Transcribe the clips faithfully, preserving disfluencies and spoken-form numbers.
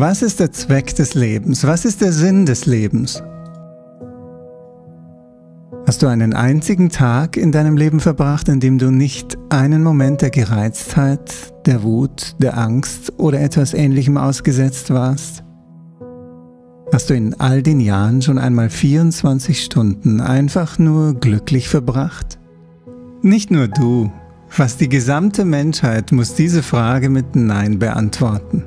Was ist der Zweck des Lebens? Was ist der Sinn des Lebens? Hast du einen einzigen Tag in deinem Leben verbracht, in dem du nicht einen Moment der Gereiztheit, der Wut, der Angst oder etwas Ähnlichem ausgesetzt warst? Hast du in all den Jahren schon einmal vierundzwanzig Stunden einfach nur glücklich verbracht? Nicht nur du, fast die gesamte Menschheit muss diese Frage mit Nein beantworten.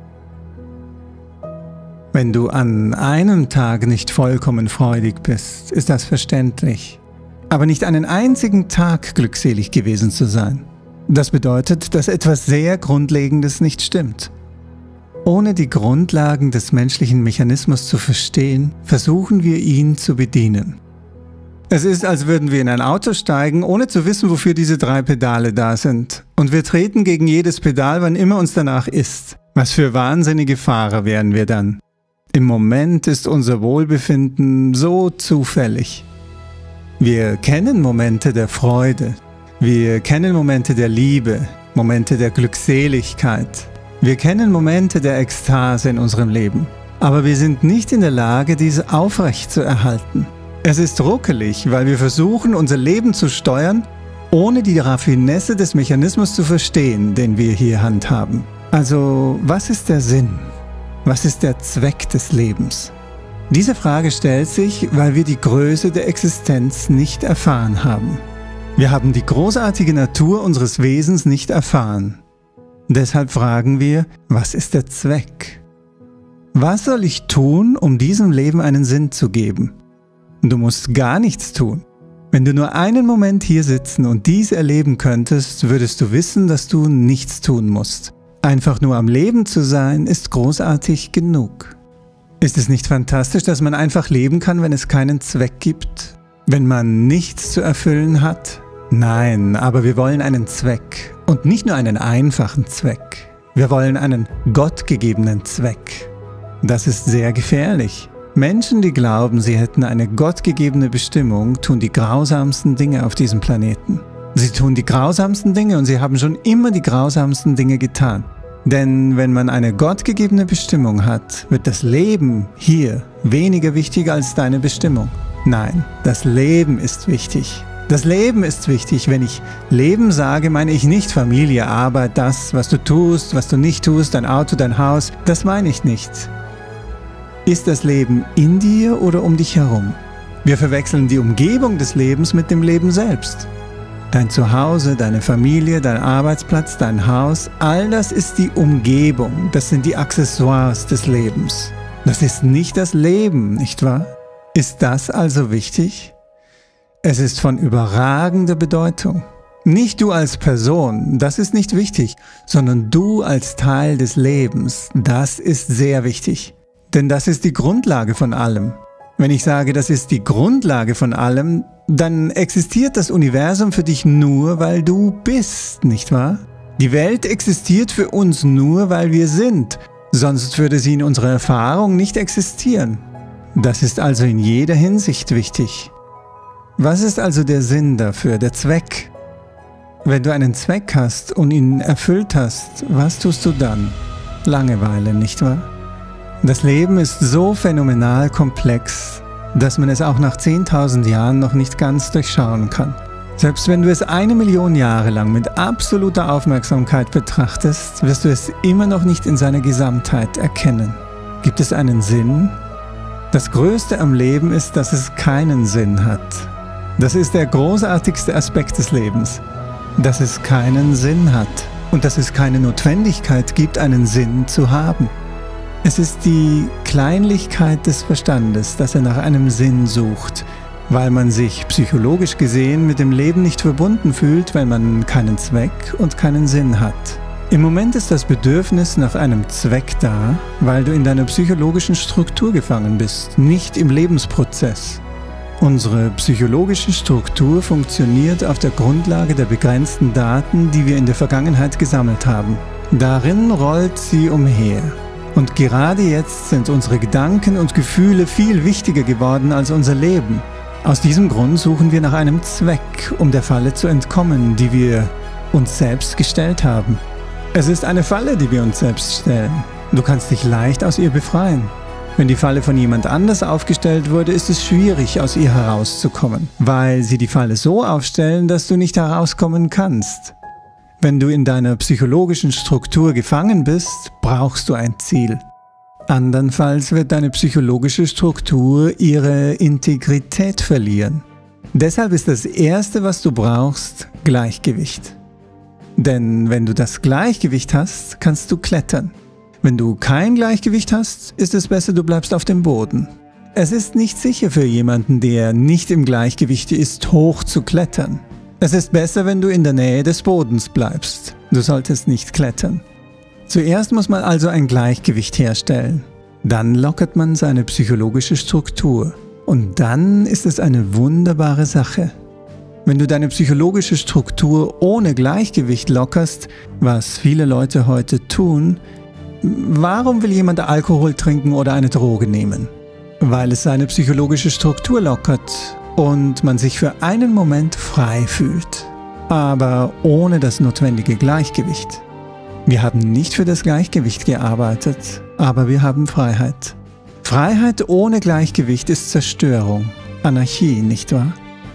Wenn du an einem Tag nicht vollkommen freudig bist, ist das verständlich. Aber nicht einen einzigen Tag glückselig gewesen zu sein. Das bedeutet, dass etwas sehr Grundlegendes nicht stimmt. Ohne die Grundlagen des menschlichen Mechanismus zu verstehen, versuchen wir ihn zu bedienen. Es ist, als würden wir in ein Auto steigen, ohne zu wissen, wofür diese drei Pedale da sind. Und wir treten gegen jedes Pedal, wann immer uns danach ist. Was für wahnsinnige Fahrer wären wir dann? Im Moment ist unser Wohlbefinden so zufällig. Wir kennen Momente der Freude, wir kennen Momente der Liebe, Momente der Glückseligkeit, wir kennen Momente der Ekstase in unserem Leben, aber wir sind nicht in der Lage, diese aufrecht zu erhalten. Es ist ruckelig, weil wir versuchen, unser Leben zu steuern, ohne die Raffinesse des Mechanismus zu verstehen, den wir hier handhaben. Also, was ist der Sinn? Was ist der Zweck des Lebens? Diese Frage stellt sich, weil wir die Größe der Existenz nicht erfahren haben. Wir haben die großartige Natur unseres Wesens nicht erfahren. Deshalb fragen wir, was ist der Zweck? Was soll ich tun, um diesem Leben einen Sinn zu geben? Du musst gar nichts tun. Wenn du nur einen Moment hier sitzen und dies erleben könntest, würdest du wissen, dass du nichts tun musst. Einfach nur am Leben zu sein, ist großartig genug. Ist es nicht fantastisch, dass man einfach leben kann, wenn es keinen Zweck gibt? Wenn man nichts zu erfüllen hat? Nein, aber wir wollen einen Zweck. Und nicht nur einen einfachen Zweck. Wir wollen einen gottgegebenen Zweck. Das ist sehr gefährlich. Menschen, die glauben, sie hätten eine gottgegebene Bestimmung, tun die grausamsten Dinge auf diesem Planeten. Sie tun die grausamsten Dinge und sie haben schon immer die grausamsten Dinge getan. Denn wenn man eine gottgegebene Bestimmung hat, wird das Leben hier weniger wichtig als deine Bestimmung. Nein, das Leben ist wichtig. Das Leben ist wichtig. Wenn ich Leben sage, meine ich nicht Familie, Arbeit, das, was du tust, was du nicht tust, dein Auto, dein Haus. Das meine ich nicht. Ist das Leben in dir oder um dich herum? Wir verwechseln die Umgebung des Lebens mit dem Leben selbst. Dein Zuhause, deine Familie, dein Arbeitsplatz, dein Haus, all das ist die Umgebung, das sind die Accessoires des Lebens. Das ist nicht das Leben, nicht wahr? Ist das also wichtig? Es ist von überragender Bedeutung. Nicht du als Person, das ist nicht wichtig, sondern du als Teil des Lebens, das ist sehr wichtig. Denn das ist die Grundlage von allem. Wenn ich sage, das ist die Grundlage von allem, dann existiert das Universum für dich nur, weil du bist, nicht wahr? Die Welt existiert für uns nur, weil wir sind, sonst würde sie in unserer Erfahrung nicht existieren. Das ist also in jeder Hinsicht wichtig. Was ist also der Sinn dafür, der Zweck? Wenn du einen Zweck hast und ihn erfüllt hast, was tust du dann? Langeweile, nicht wahr? Das Leben ist so phänomenal komplex, dass man es auch nach zehntausend Jahren noch nicht ganz durchschauen kann. Selbst wenn du es eine Million Jahre lang mit absoluter Aufmerksamkeit betrachtest, wirst du es immer noch nicht in seiner Gesamtheit erkennen. Gibt es einen Sinn? Das Größte am Leben ist, dass es keinen Sinn hat. Das ist der großartigste Aspekt des Lebens, dass es keinen Sinn hat und dass es keine Notwendigkeit gibt, einen Sinn zu haben. Es ist die Kleinlichkeit des Verstandes, dass er nach einem Sinn sucht, weil man sich psychologisch gesehen mit dem Leben nicht verbunden fühlt, weil man keinen Zweck und keinen Sinn hat. Im Moment ist das Bedürfnis nach einem Zweck da, weil du in deiner psychologischen Struktur gefangen bist, nicht im Lebensprozess. Unsere psychologische Struktur funktioniert auf der Grundlage der begrenzten Daten, die wir in der Vergangenheit gesammelt haben. Darin rollt sie umher. Und gerade jetzt sind unsere Gedanken und Gefühle viel wichtiger geworden als unser Leben. Aus diesem Grund suchen wir nach einem Zweck, um der Falle zu entkommen, die wir uns selbst gestellt haben. Es ist eine Falle, die wir uns selbst stellen. Du kannst dich leicht aus ihr befreien. Wenn die Falle von jemand anders aufgestellt wurde, ist es schwierig, aus ihr herauszukommen, weil sie die Falle so aufstellen, dass du nicht herauskommen kannst. Wenn du in deiner psychologischen Struktur gefangen bist, brauchst du ein Ziel. Andernfalls wird deine psychologische Struktur ihre Integrität verlieren. Deshalb ist das Erste, was du brauchst, Gleichgewicht. Denn wenn du das Gleichgewicht hast, kannst du klettern. Wenn du kein Gleichgewicht hast, ist es besser, du bleibst auf dem Boden. Es ist nicht sicher für jemanden, der nicht im Gleichgewicht ist, hoch zu klettern. Es ist besser, wenn du in der Nähe des Bodens bleibst. Du solltest nicht klettern. Zuerst muss man also ein Gleichgewicht herstellen. Dann lockert man seine psychologische Struktur. Und dann ist es eine wunderbare Sache. Wenn du deine psychologische Struktur ohne Gleichgewicht lockerst, was viele Leute heute tun, warum will jemand Alkohol trinken oder eine Droge nehmen? Weil es seine psychologische Struktur lockert und man sich für einen Moment frei fühlt, aber ohne das notwendige Gleichgewicht. Wir haben nicht für das Gleichgewicht gearbeitet, aber wir haben Freiheit. Freiheit ohne Gleichgewicht ist Zerstörung, Anarchie, nicht wahr?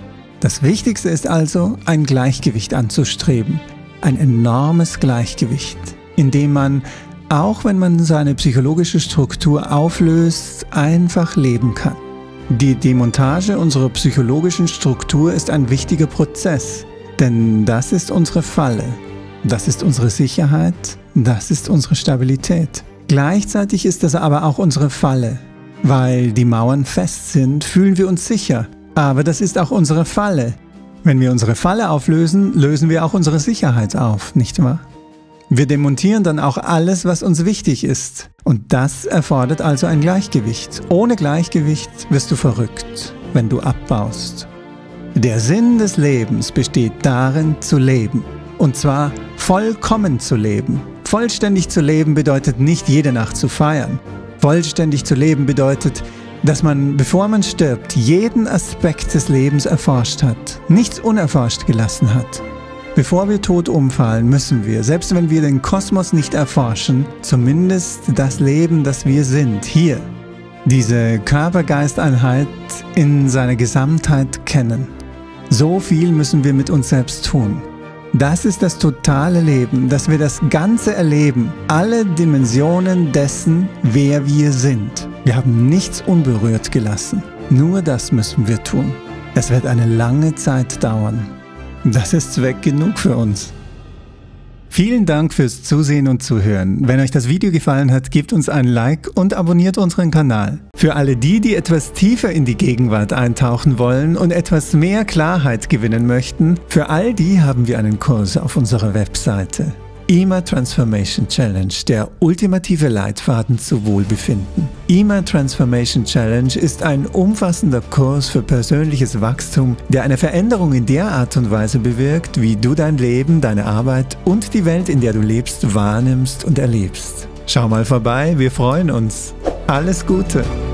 Das Wichtigste ist also, ein Gleichgewicht anzustreben, ein enormes Gleichgewicht, in dem man, auch wenn man seine psychologische Struktur auflöst, einfach leben kann. Die Demontage unserer psychologischen Struktur ist ein wichtiger Prozess, denn das ist unsere Falle, das ist unsere Sicherheit, das ist unsere Stabilität. Gleichzeitig ist das aber auch unsere Falle. Weil die Mauern fest sind, fühlen wir uns sicher, aber das ist auch unsere Falle. Wenn wir unsere Falle auflösen, lösen wir auch unsere Sicherheit auf, nicht wahr? Wir demontieren dann auch alles, was uns wichtig ist. Und das erfordert also ein Gleichgewicht. Ohne Gleichgewicht wirst du verrückt, wenn du abbaust. Der Sinn des Lebens besteht darin, zu leben. Und zwar vollkommen zu leben. Vollständig zu leben bedeutet nicht jede Nacht zu feiern. Vollständig zu leben bedeutet, dass man, bevor man stirbt, jeden Aspekt des Lebens erforscht hat, nichts unerforscht gelassen hat. Bevor wir tot umfallen, müssen wir, selbst wenn wir den Kosmos nicht erforschen, zumindest das Leben, das wir sind, hier, diese Körper-Geist-Einheit in seiner Gesamtheit kennen. So viel müssen wir mit uns selbst tun. Das ist das totale Leben, dass wir das Ganze erleben, alle Dimensionen dessen, wer wir sind. Wir haben nichts unberührt gelassen. Nur das müssen wir tun. Es wird eine lange Zeit dauern. Das ist Zweck genug für uns. Vielen Dank fürs Zusehen und Zuhören. Wenn euch das Video gefallen hat, gebt uns ein Like und abonniert unseren Kanal. Für alle die, die etwas tiefer in die Gegenwart eintauchen wollen und etwas mehr Klarheit gewinnen möchten, für all die haben wir einen Kurs auf unserer Webseite. I M A Transformation Challenge, der ultimative Leitfaden zu Wohlbefinden. I M A Transformation Challenge ist ein umfassender Kurs für persönliches Wachstum, der eine Veränderung in der Art und Weise bewirkt, wie du dein Leben, deine Arbeit und die Welt, in der du lebst, wahrnimmst und erlebst. Schau mal vorbei, wir freuen uns. Alles Gute!